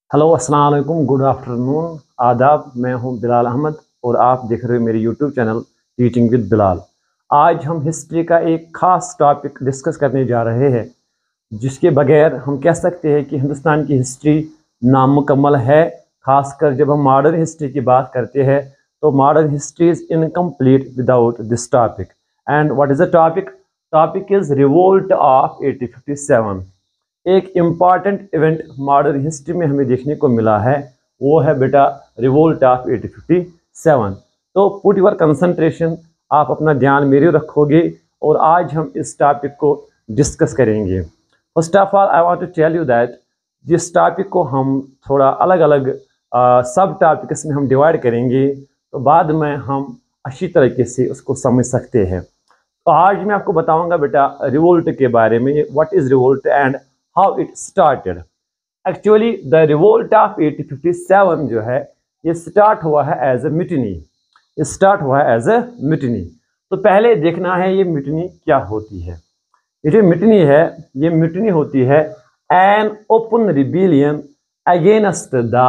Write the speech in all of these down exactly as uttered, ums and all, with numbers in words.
Hello अस्सलाम वालेकुम, good afternoon, आदाब। मैं हूं बिलाल अहमद और आप देख रहे हो मेरे YouTube channel teaching with Bilal. आज हम हिस्ट्री का एक ख़ास टॉपिक डिस्कस करने जा रहे हैं, जिसके बगैर हम कह सकते हैं कि हिंदुस्तान की हिस्ट्री नामुकम्मल है। ख़ासकर जब हम मॉडर्न हिस्ट्री की बात करते हैं तो modern history is incomplete without this topic. And what is the topic? Topic is revolt of eighteen fifty seven. एक इम्पॉर्टेंट इवेंट मॉडर्न हिस्ट्री में हमें देखने को मिला है, वो है बेटा revolt of eighteen fifty seven. तो पुट योर कंसंट्रेशन, आप अपना ध्यान मेरे रखोगे और आज हम इस टॉपिक को डिस्कस करेंगे। First of all I want to tell you that जिस टॉपिक को हम थोड़ा अलग अलग सब टॉपिक्स में हम डिवाइड करेंगे तो बाद में हम अच्छी तरीके से उसको समझ सकते हैं। तो आज मैं आपको बताऊंगा बेटा रिवोल्ट के बारे में, what is revolt and how it started. Actually the revolt of eighteen fifty seven जो है ये स्टार्ट हुआ है एज ए मिटनी, ये स्टार्ट हुआ है एज ए मिटनी। तो पहले देखना है ये मिटनी क्या होती है। ये जो मिटनी है ये मिटनी होती है an open rebellion against the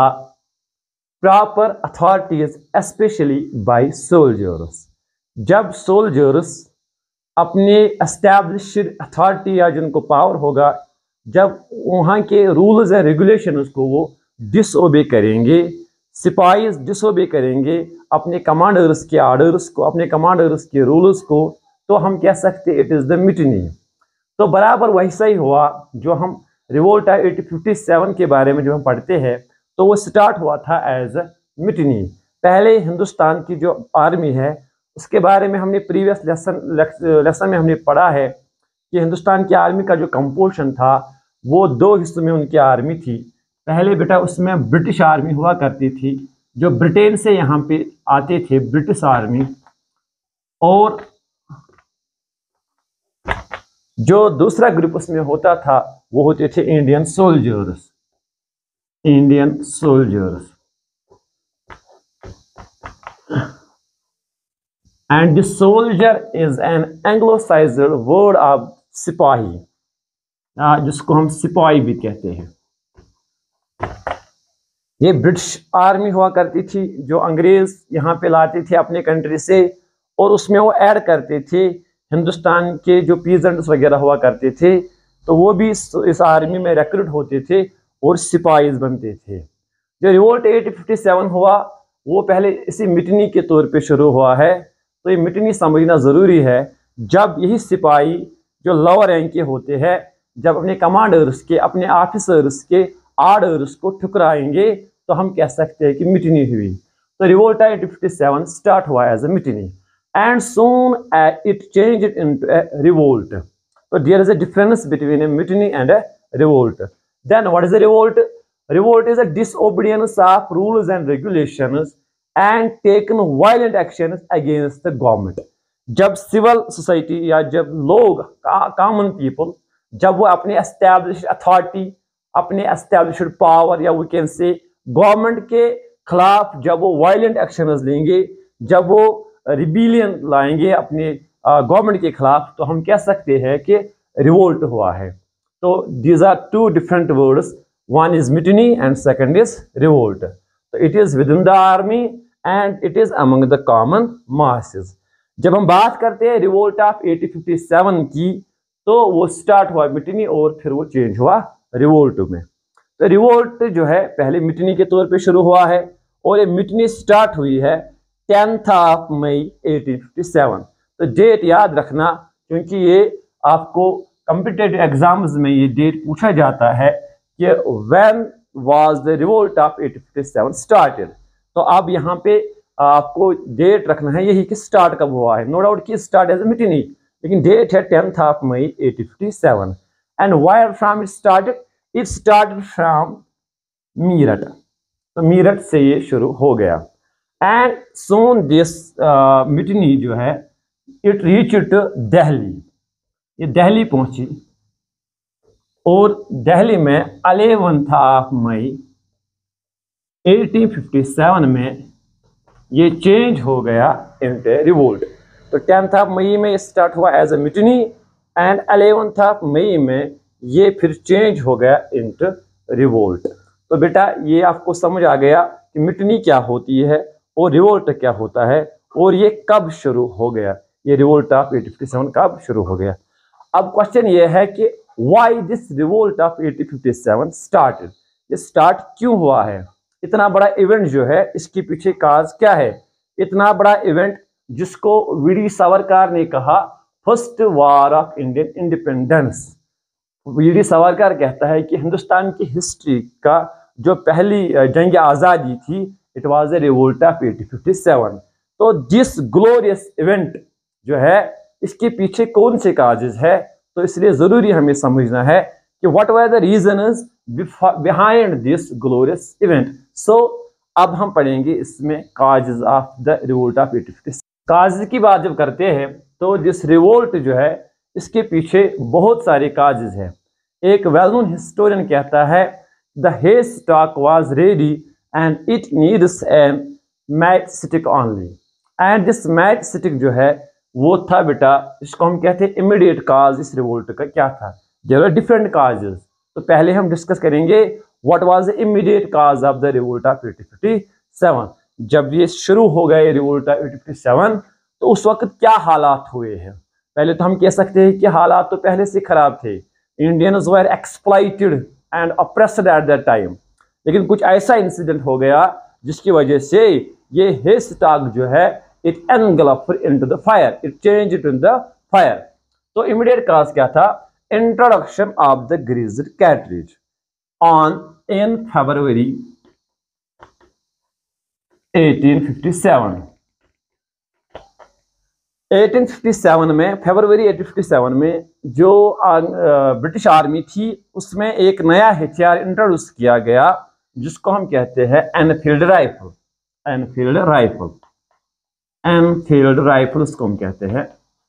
proper authorities specially by soldiers. जब सोल्जर्स अपने एस्टैब्लिश्ड अथॉरिटी या जिनको पावर होगा, जब वहाँ के रूल्स एंड रेगुलेशंस को वो डिसओबे करेंगे, सिपाहीज डिसओबे करेंगे अपने कमांडर्स के आर्डर्स को, अपने कमांडर्स के रूल्स को, तो हम कह सकते हैं इट इज़ द मिटनी। तो बराबर वैसा ही हुआ जो हम रिवोल्ट एटीन फिफ्टी सेवन के बारे में जो हम पढ़ते हैं तो वो स्टार्ट हुआ था एज ए मिटनी। पहले हिंदुस्तान की जो आर्मी है उसके बारे में हमने प्रीवियस लेसन लेसन में हमने पढ़ा है कि हिंदुस्तान की आर्मी का जो कंपोजिशन था वो दो हिस्सों में उनकी आर्मी थी। पहले बेटा उसमें ब्रिटिश आर्मी हुआ करती थी, जो ब्रिटेन से यहाँ पे आते थे, ब्रिटिश आर्मी। और जो दूसरा ग्रुप उसमें होता था वो होते थे Indian soldiers, Indian soldiers. And the soldier is an anglicised word of sipahi, जिसको हम सिपाही भी कहते हैं। ये ब्रिटिश आर्मी हुआ करती थी जो अंग्रेज यहाँ पे लाते थे अपने कंट्री से, और उसमें वो ऐड करते थे हिंदुस्तान के जो पीजेंट्स वगैरह हुआ करते थे, तो वो भी इस आर्मी में रिक्रूट होते थे और सिपाहीज बनते थे। जो रिवोल्ट एटीन फिफ्टी सेवन हुआ वो पहले इसी मिटनी के तौर पे शुरू हुआ है। तो ये मिटनी समझना ज़रूरी है। जब यही सिपाही जो लोअर रैंक के होते हैं, जब अपने कमांडर्स के, अपने ऑफिसर्स के आर्डर्स को ठुकराएंगे तो हम कह सकते हैं कि मिटनी हुई। तो revolt eighteen fifty seven start हुआ as a mutiny and soon it changed into a revolt. तो there is a difference between a mutiny and a revolt. Then what is a revolt? Revolt is a disobedience of rules and regulations and taken violent actions against the government। जब civil society या जब लोग common people जब वो अपने established authority, अपने established power या we can say government के खिलाफ जब वो वायलेंट एक्शंस लेंगे, जब वो रिबेलियन लाएंगे अपने गवर्नमेंट के खिलाफ, तो हम कह सकते हैं कि रिवोल्ट हुआ है। तो these are two different words, one is mutiny and second is revolt. तो it is within the army and it is among the common masses. जब हम बात करते हैं revolt of eighteen fifty seven की, तो वो स्टार्ट हुआ मिटनी और फिर वो चेंज हुआ रिवोल्ट में। तो रिवोल्ट जो है पहले मिटनी के तौर पे शुरू हुआ है और ये मिटनी स्टार्ट हुई है tenth of May eighteen fifty seven. तो डेट याद रखना, क्योंकि ये आपको कॉम्पिटिटिव एग्जाम्स में ये डेट पूछा जाता है कि when was the revolt of eighteen fifty seven started. तो अब यहाँ पे आपको डेट रखना है यही कि स्टार्ट कब हुआ है। नो डाउट कि स्टार्ट एज मिटनी, लेकिन डेट है tenth of May eighteen fifty seven. And where from it started? It started from Meerut. तो मीरठ से ये शुरू हो गया। एंड सोन दिस मिटनी जो है इट रीच टू दिल्ली, ये दिल्ली पहुंची और दिल्ली में eleventh of May eighteen fifty seven में ये चेंज हो गया इनटू रिवोल्ट। तो टेंथ ऑफ मई में स्टार्ट हुआ as a mutiny and eleventh of May में ये फिर चेंज हो गया इनटू रिवोल्ट। तो बेटा ये आपको समझ आ गया कि मिटनी क्या होती है और रिवोल्ट क्या होता है और ये कब शुरू हो गया, ये revolt of eighteen fifty seven कब शुरू हो गया। अब क्वेश्चन ये है कि why this revolt of eighteen fifty seven started, ये स्टार्ट क्यों हुआ है, इतना बड़ा इवेंट जो है इसके पीछे काज क्या है। इतना बड़ा इवेंट जिसको वीडी सावरकर ने कहा first war of Indian independence. V D Savarkar कहता है कि हिंदुस्तान की हिस्ट्री का जो पहली जंग आज़ादी थी it was a revolt of eighteen fifty seven. तो दिस ग्लोरियस इवेंट जो है इसके पीछे कौन से काजेज है, तो इसलिए जरूरी हमें समझना है कि what were the reasons behind this glorious event. So अब हम पढ़ेंगे इसमें causes of the revolt of eighteen fifty seven. Cause की बात जब करते हैं तो दिस रिवोल्ट जो है इसके पीछे बहुत सारे काजेज हैं। एक वेल नोन हिस्टोरियन कहता है the haystack was ready and it needs an matchstick only, and this matchstick जो है वो था बेटा, इसको हम कहते हैं इमीडिएट काज इस रिवोल्ट का क्या था। देयर आर डिफरेंट काजेस, तो पहले हम डिस्कस करेंगे what was the immediate cause of the revolt of eighteen fifty seven. जब ये शुरू हो गए revolt of eighteen fifty seven तो उस वक्त क्या हालात हुए हैं। पहले तो हम कह सकते हैं कि हालात तो पहले से खराब थे, Indians were exploited and oppressed at that time, लेकिन कुछ ऐसा इंसिडेंट हो गया जिसकी वजह से ये हेस्टॉक जो है it engulfed into the fire, it changed into the fire. तो इमीडिएट काज क्या था, introduction of the greased cartridge on in February eighteen fifty seven. Eighteen fifty seven में फरवरी एटीन फिफ्टी सेवन में जो British army थी उसमें एक नया हथियार इंट्रोड्यूस किया गया जिसको हम कहते हैं Enfield rifle. Enfield rifle Enfield rifle उसको हम कहते हैं।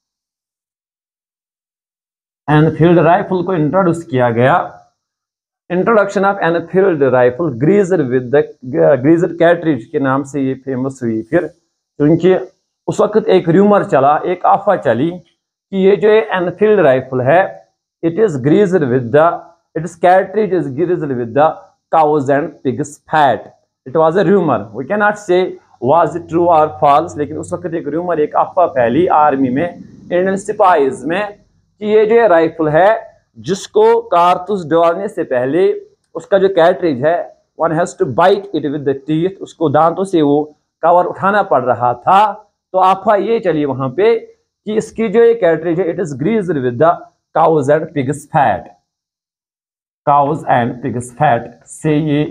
एनफील्ड राइफल को इंट्रोड्यूस किया गया। Introduction of Enfield rifle greaser with the greaser cartridge के नाम से ये फेमस हुई फिर, क्योंकि उस वक्त एक र्यूमर चला, एक अफवाह चली कि ये जो एनफील्ड राइफल है it is greaser with the it is cartridge is greaser with the cows and pigs fat. It was a rumour, we can not say was it true और फॉल्स, लेकिन उस वक्त एक र्यूमर, एक अफवाह फैली army में, इंडियन सिपाहीज में, कि ये जो राइफल है जिसको कारतूस डालने से पहले उसका जो कैर्ट्रिज है one has to bite it with the teeth, उसको दांतों से वो कवर उठाना पड़ रहा था। तो अफवाह ये चली वहां पे कि इसकी जो ये कैर्ट्रिज है it is greased with the cows and pigs fat, cows and pigs fat से ये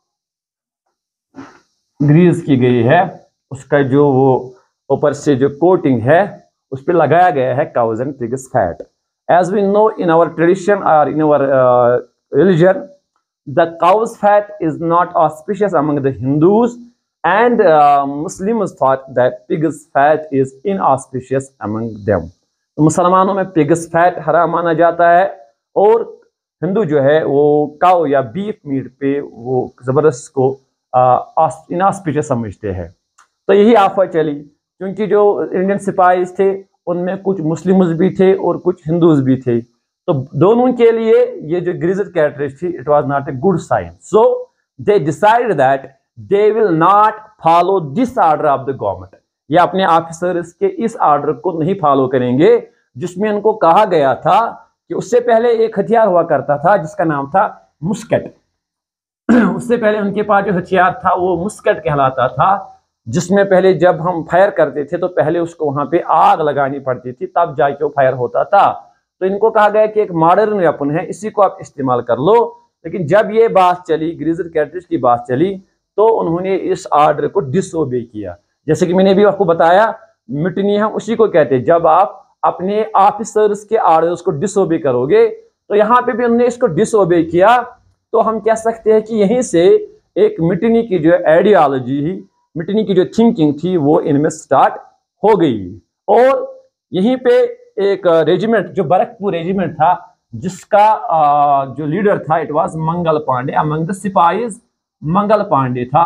ग्रीज की गई है, उसका जो वो ऊपर से जो कोटिंग है उस पर लगाया गया है cows and pigs fat. As we know in our tradition or in our uh, religion, the cow's fat is not auspicious among the Hindus, and uh, Muslims thought that pig's fat is inauspicious among them. तो मुसलमानों में pigs fat हराम माना जाता है और हिंदू जो है वो काउ या बीफ मीट पे वो जबरदस्त को इनऑस्पिशियस समझते हैं। तो यही अफवाह चली, क्योंकि जो इंडियन सिपाहीज थे उनमें कुछ मुस्लिम्स भी थे और कुछ हिंदूज भी थे, तो दोनों के लिए ये जो ग्रीज्ड कैर्ट्रिज थी it was not a good sign. So they decide that they will not follow this order of the government, ये अपने ऑफिसर्स के इस ऑर्डर को नहीं फॉलो करेंगे जिसमें उनको कहा गया था कि उससे पहले एक हथियार हुआ करता था जिसका नाम था मुस्केट। उससे पहले उनके पास जो हथियार था वो मुस्केट कहलाता था, जिसमें पहले जब हम फायर करते थे तो पहले उसको वहां पे आग लगानी पड़ती थी तब जाके वो फायर होता था। तो इनको कहा गया कि एक मॉडर्न वेपन है, इसी को आप इस्तेमाल कर लो। लेकिन जब ये बात चली, ग्रीज्ड कैर्ट्रिज की बात चली, तो उन्होंने इस ऑर्डर को डिसओबे किया। जैसे कि मैंने भी आपको बताया, मिटनी हम उसी को कहते हैं जब आप अपने ऑफिसर्स के ऑर्डर्स को डिसओबे करोगे। तो यहाँ पे भी उन्होंने इसको डिसओबे किया, तो हम कह सकते हैं कि यहीं से एक मिटनी की जो आइडियोलॉजी ही, मिटनी की जो थिंकिंग थी वो इनमें स्टार्ट हो गई। और यहीं पे एक रेजिमेंट जो बरकपुर रेजिमेंट था जिसका जो लीडर था it was Mangal Pande, among the सिपाहीज मंगल पांडे था,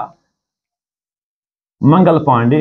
मंगल पांडे,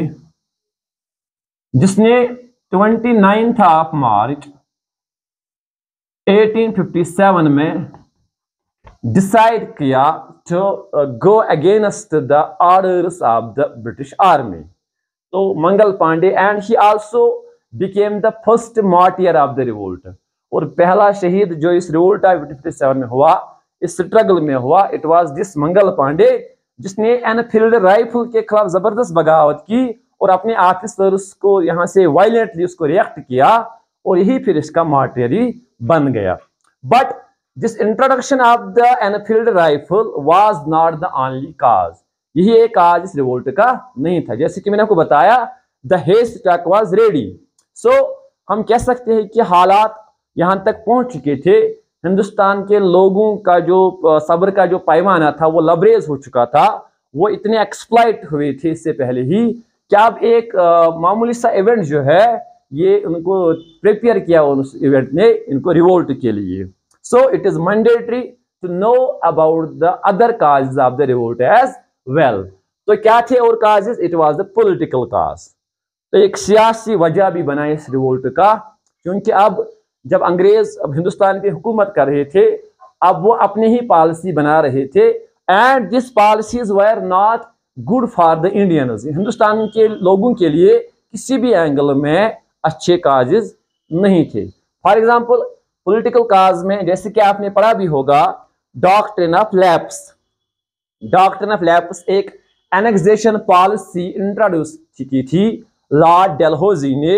जिसने उनतीस of March eighteen fifty seven में डिसाइड किया to go against the orders of the British army. तो Mangal Pande and he also became the first martyr of the revolt, और पहला शहीद जो इस revolt of eighteen fifty seven में हुआ, इस स्ट्रगल में हुआ, it was this Mangal Pande, जिसने एनफील्ड राइफल के खिलाफ जबरदस्त बगावत की और अपने ऑफिसर्स को यहाँ से वायलेंटली उसको रिएक्ट किया, और यही फिर इसका मार्टियरी बन गया। But this introduction of the Enfield rifle was not the only cause, यही एक काज इस रिवोल्ट का नहीं था। जैसे कि मैंने आपको बताया, the haystack was ready. So हम कह सकते हैं कि हालात यहाँ तक पहुंच चुके थे, हिंदुस्तान के लोगों का जो सब्र का जो पैमाना था वो लबरेज हो चुका था, वो इतने एक्सप्लॉइट हुए थे इससे पहले ही कि अब एक आ, मामूली सा इवेंट जो है ये उनको प्रिपेयर किया उस इवेंट ने इनको रिवोल्ट के लिए। So it is mandatory to know about the other causes of the revolt as well. तो क्या थे और causes? It was the political cause. तो एक सियासी वजह भी बना इस रिवोल्ट का, क्योंकि अब जब अंग्रेज अब हिंदुस्तान पे हुकूमत कर रहे थे, अब वो अपनी ही पॉलिसी बना रहे थे, and this policies were not good for the Indians. Hindustan के लोगों के लिए किसी भी एंगल में अच्छे काजेज नहीं थे। फॉर एग्जाम्पल पॉलिटिकल काज में, जैसे कि आपने पढ़ा भी होगा, doctrine of lapse. Doctrine of lapse एक एनेक्सेशन पॉलिसी इंट्रोड्यूस की थी लॉर्ड डलहौजी ने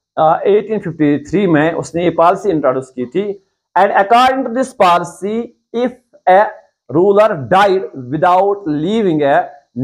एटीन फिफ्टी थ्री में, उसने ये पॉलिसी इंट्रोड्यूस की थी। And according to this policy, if a ruler died without leaving a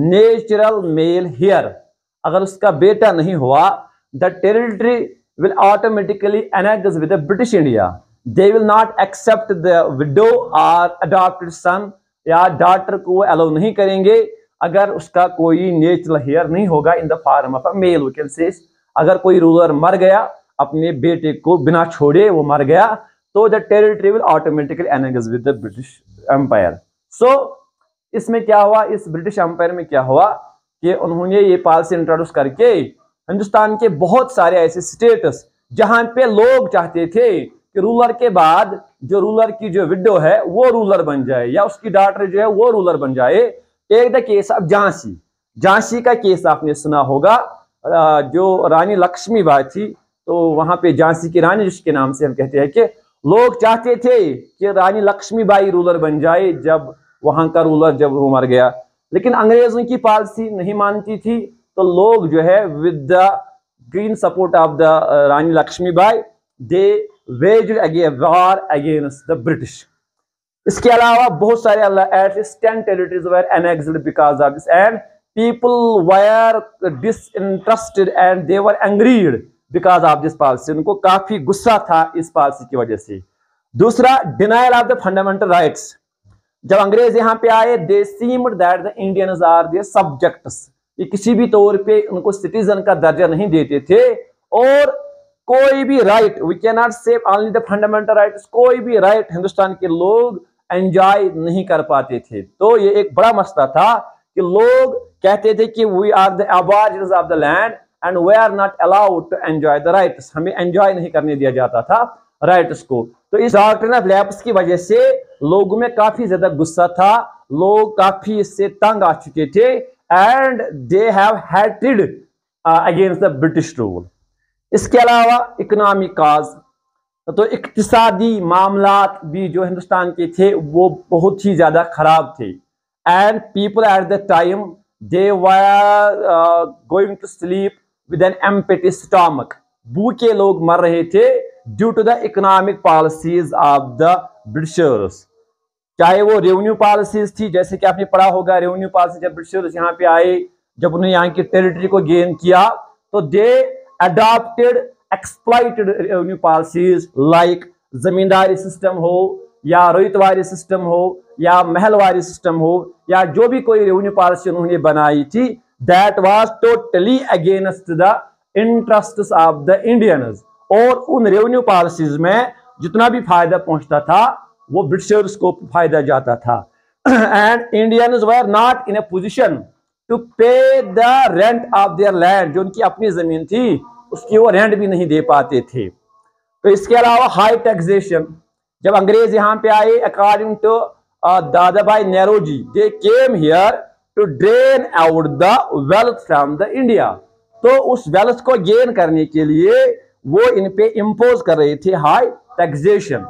natural male heir, अगर उसका बेटा नहीं हुआ, the territory will automatically annex with the British India. They will not accept the widow और adopted son, या daughter को allow नहीं करेंगे अगर उसका कोई नेचुरल हेयर नहीं होगा in the form of a male. We can say अगर कोई रूलर मर गया, अपने बेटे को बिना छोड़े वो मर गया, तो the territory will automatically annex with the British empire. So इसमें क्या हुआ, इस ब्रिटिश एम्पायर में क्या हुआ कि उन्होंने ये पॉलिसी इंट्रोड्यूस करके हिंदुस्तान के बहुत सारे ऐसे स्टेट्स जहां पे लोग चाहते थे कि रूलर के बाद जो रूलर की जो विडो है वो रूलर बन जाए, या उसकी डॉटर जो है वो रूलर बन जाए। एक the case of Jhansi, Jhansi का केस आपने सुना होगा, जो रानी लक्ष्मीबाई थी, तो वहां पे झांसी की रानी जिसके नाम से हम कहते हैं कि लोग चाहते थे कि रानी लक्ष्मीबाई रूलर बन जाए जब वहां का रूलर जब वो मर गया, लेकिन अंग्रेजों की पॉलिसी नहीं मानती थी, तो लोग जो है with the green support of the Rani Lakshmibai they waged against war against the British. इसके अलावा बहुत सारे at least ten territories were annexed because of this, and people were disinterested and they were angered because of this policy। उनको काफी गुस्सा था इस policy की वजह से। दूसरा, denial of the fundamental rights. जब अंग्रेज यहाँ पे आए, they seemed that the Indians are their subjects। ये किसी भी तौर पे उनको सिटीजन का दर्जा नहीं देते थे, और कोई भी right, we can not say only the fundamental rights, कोई भी राइट हिंदुस्तान के लोग एंजॉय नहीं कर पाते थे। तो ये एक बड़ा मसला था कि लोग कहते थे कि we are the aborigines of the land and we are not allowed to enjoy the rights, हमें एंजॉय नहीं करने दिया जाता था राइट्स को। तो इस डॉक्ट्रिन ऑफ लैप्स की वजह से लोगों में काफी ज्यादा गुस्सा था, लोग काफी इससे तंग आ चुके थे, and they have hated against the British rule. इसके अलावा इकोनॉमिक काज, तो इक्तिसादी मामलात भी जो हिंदुस्तान के थे वो बहुत ही ज्यादा खराब थे, and people at the time they were going to sleep with an empty stomach. भूखे लोग मर रहे थे due to the economic policies of the Britishers, चाहे वो रेवेन्यू पॉलिसीज थी, जैसे कि आपने पढ़ा होगा रेवेन्यू पॉलिसी जब ब्रिटिशर्स यहाँ पे आए, जब उन्होंने यहाँ की टेरिटरी को गेन किया, तो they adopted exploited revenue policies like zamindari system हो, या रोहितवारी सिस्टम हो, या महलवारी सिस्टम हो, या जो भी कोई रेवेन्यू पॉलिसी उन्होंने बनाई थी, that was totally against the interests of the Indians. और उन रेवेन्यू पॉलिसीज में जितना भी फायदा पहुंचता था वो ब्रिटिशर्स को फायदा जाता था, and Indians were not in a position to pay the rent of their land. जो उनकी अपनी जमीन थी उसकी वो रेंट भी नहीं दे पाते थे। तो इसके अलावा हाई टैक्सेशन, जब अंग्रेज यहाँ पे आए, according to uh, Dadabhai Nauroji, they came here to drain out the wealth from the India. तो उस वेल्थ को गेन करने के लिए वो इन पे इम्पोज कर रहे थे high taxation.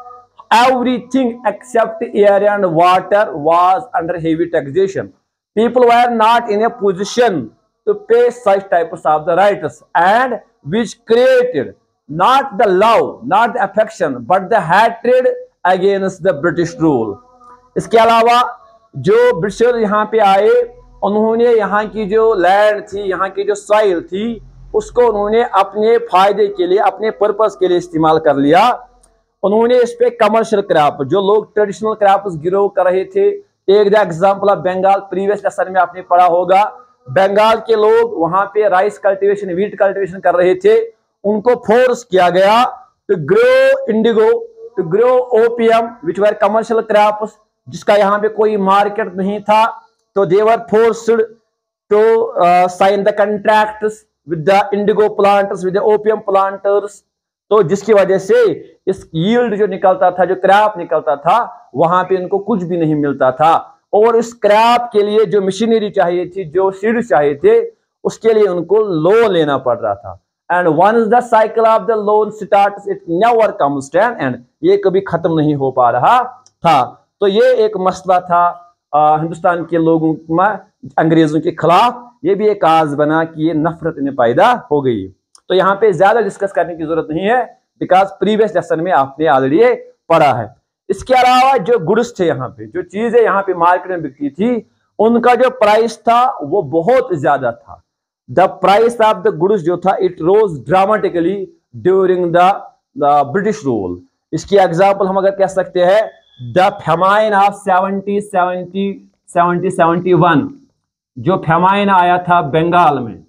Everything except air and water was under heavy taxation. People were not in a position to pay such types of the rights, and which created not the love, not the affection, but the hatred against the British rule. इसके अलावा जो britisher यहाँ पे आए, उन्होंने यहाँ की जो लैंड थी, यहाँ की जो सॉइल थी, उसको उन्होंने अपने फायदे के लिए, अपने पर्पस के लिए इस्तेमाल कर लिया. उन्होंने इस पे कमर्शियल क्रॉप, जो लोग ट्रेडिशनल क्रॉप्स ग्रो कर रहे थे, एक the example of Bengal, previous lesson में आपने पढ़ा होगा, बंगाल के लोग वहां पे राइस कल्टीवेशन, व्हीट कल्टीवेशन कर रहे थे, उनको फोर्स किया गया to grow indigo, to grow opium, which were commercial crops, जिसका यहाँ पे कोई मार्केट नहीं था. तो they were forced to sign the contracts with the indigo planters, with the opium planters. तो जिसकी वजह से इस यील्ड जो निकलता था, जो क्रॉप निकलता था, वहां पे इनको कुछ भी नहीं मिलता था. और इस क्रॉप के लिए जो मशीनरी चाहिए थी, जो सीड्स चाहिए थे, उसके लिए उनको लोन लेना पड़ रहा था. And once the cycle of the loan starts, it never comes to an end. ये कभी खत्म नहीं हो पा रहा था. तो ये एक मसला था आ, हिंदुस्तान के लोगों में अंग्रेजों के खिलाफ. ये भी एक काज बना कि ये नफरत इन्हें पैदा हो गई. तो यहाँ पे ज्यादा डिस्कस करने की जरूरत नहीं है, बिकॉज प्रीवियस लेसन में आपने ऑलरेडी पढ़ा है. इसके अलावा जो गुड्स थे, यहाँ पे जो चीजें यहाँ पे मार्केट में बिकती थी, उनका जो प्राइस था वो बहुत ज्यादा था. The price of the goods जो था, it rose dramatically during the British rule. इसकी एग्जाम्पल हम अगर कह सकते हैं, the famine of seventy seventy seventy seventy one, जो फेमाइन आया था बंगाल में,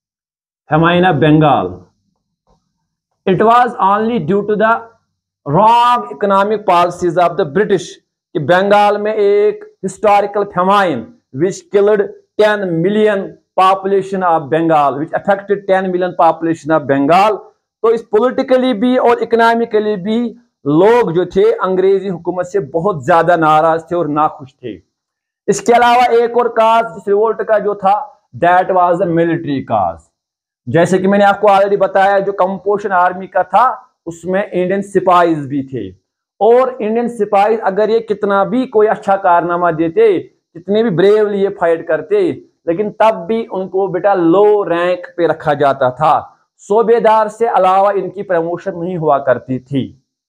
famine of Bengal, it was only due to the wrong economic policies of the British. कि बंगाल में एक historical famine which killed ten million population of Bengal, which affected ten million population of Bengal. तो इस politically भी और इकोनॉमिकली भी लोग जो थे अंग्रेजी हुकूमत से बहुत ज्यादा नाराज थे और नाखुश थे. इसके अलावा एक और काज इस रिवोल्ट का जो था, that was the military cause. जैसे कि मैंने आपको ऑलरेडी बताया, जो कंपोजिशन आर्मी का था, उसमें इंडियन सिपाहीज भी थे. और इंडियन सिपाही अगर ये कितना भी कोई अच्छा कारनामा देते, कितने भी ब्रेवली ये फाइट करते, लेकिन तब भी उनको बेटा लो रैंक पे रखा जाता था. सूबेदार से अलावा इनकी प्रमोशन नहीं हुआ करती थी.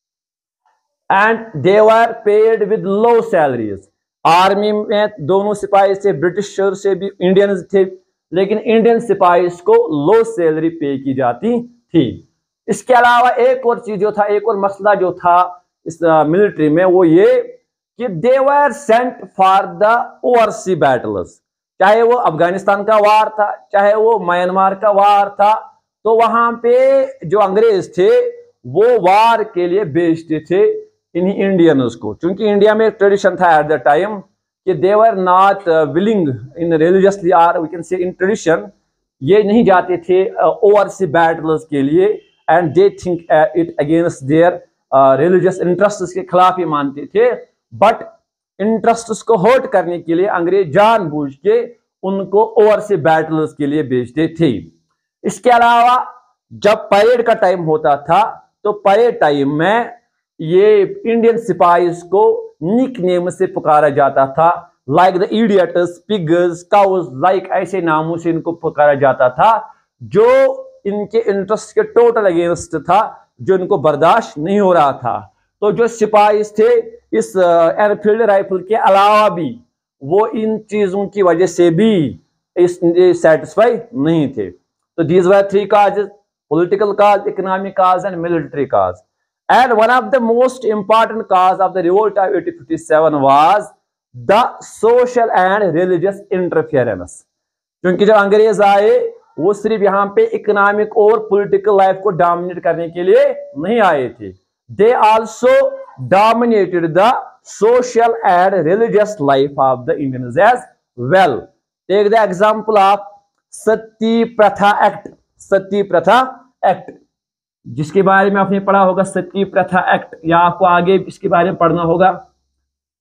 And they were paid with low salaries. Army में दोनों सिपाही से, ब्रिटिशर से भी इंडियंस थे, लेकिन इंडियन सिपाही को लो सैलरी पे की जाती थी. इसके अलावा एक और चीज जो था, एक और मसला जो था इस मिलिट्री में, वो ये कि they were sent for the oversea battles. चाहे वो अफगानिस्तान का वार था, चाहे वो म्यांमार का वार था, तो वहां पे जो अंग्रेज थे वो वार के लिए भेजते थे इन्हीं इंडियंस को. क्योंकि इंडिया में एक ट्रेडिशन था एट द टाइम कि they were not willing in religiously, or we can say in tradition, ये नहीं जाते थे ओवरसी बैटल्स के लिए. And they think it against their religious interests के खिलाफ ही मानते थे. बट इंटरेस्ट्स को हर्ट करने के लिए अंग्रेज जानबूझ के उनको ओवरसी बैटल्स के लिए भेजते थे. इसके अलावा जब परेड का टाइम होता था, तो परेड टाइम में ये इंडियन सिपाहीज को निक नेम से पुकारा जाता था, like the idiots, pigs, cows, like ऐसे नामों से इनको पुकारा जाता था, जो इनके इंटरेस्ट के टोटल अगेंस्ट था, जो इनको बर्दाश्त नहीं हो रहा था. तो जो सिपाही थे इस एनफील्ड राइफल के अलावा भी, वो इन चीजों की वजह से भी इस सेटिस्फाई नहीं थे. तो these were three causes, political cause, economic cause and military cause. And one of the most important cause of the revolt of eighteen fifty-seven was the social and religious interference. क्योंकि जब अंग्रेज आए, वो सिर्फ यहाँ पे इकोनॉमिक और political life को डोमिनेट करने के लिए नहीं आए थे. They also dominated the social and religious life of the Indians as well. Take the example of Sati Pratha Act. Sati Pratha Act, जिसके बारे में आपने पढ़ा होगा, सती प्रथा एक्ट, या आपको आगे इसके बारे में पढ़ना होगा.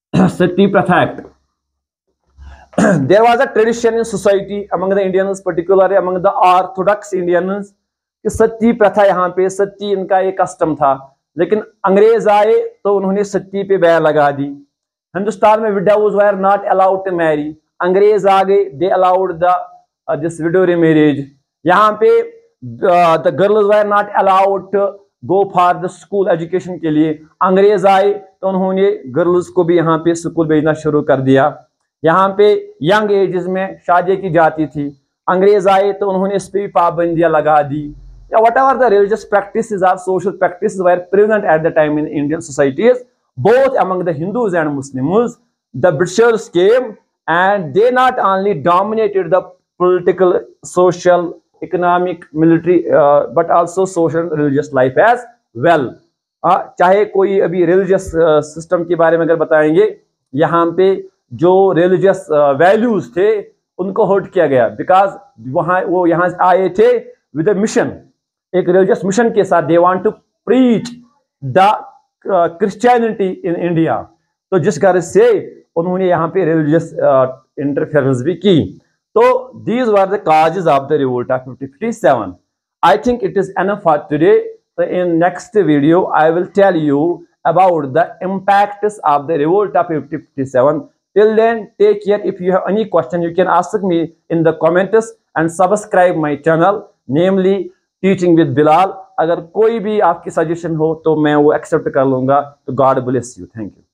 Sati Pratha Act. There was a tradition in society among the Indians, particularly among the Orthodox Indians, कि सती प्रथा यहाँ पे सती इनका एक कस्टम था, लेकिन अंग्रेज आए तो उन्होंने सती पे बैन लगा दी। हिंदुस्तान में widows were not allowed to marry, अंग्रेज आ गए, they allowed the this widow marriage. यहाँ पे the girls were not allowed to go for the school education के लिए, अंग्रेज आए तो उन्होंने गर्ल्स को भी यहाँ पे स्कूल भेजना शुरू कर दिया। यहाँ पे यंग एजेस में शादी की जाती थी, अंग्रेज आए तो उन्होंने इस पर भी पाबंदियां लगा दी। या whatever the religious practices or social practices were present at the time in Indian societies both among the Hindus and Muslims, the Britishers came and they not only dominated the political, social, economic, military, uh, but also social and religious life as well. uh, चाहे कोई अभी religious uh, system के बारे में अगर बताएंगे, यहाँ पे जो religious uh, values थे उनको hurt किया गया, because वहाँ वो यहाँ आए थे with a mission, एक religious mission के साथ, they want to preach the Christianity in India. तो जिस गर्ज से उन्होंने यहाँ पे रिलीजियस इंटरफेरेंस भी की। तो these were the causes of the revolt of fifty fifty seven. I think it is enough for today. So in next video I will tell you about the impacts of the revolt of fifty fifty-seven. Till then, take care. If you have any question, you can ask me in the comments and subscribe my channel, namely teaching with Bilal. अगर कोई भी आपकी suggestion हो तो मैं वो accept कर लूंगा। तो God bless you, thank you.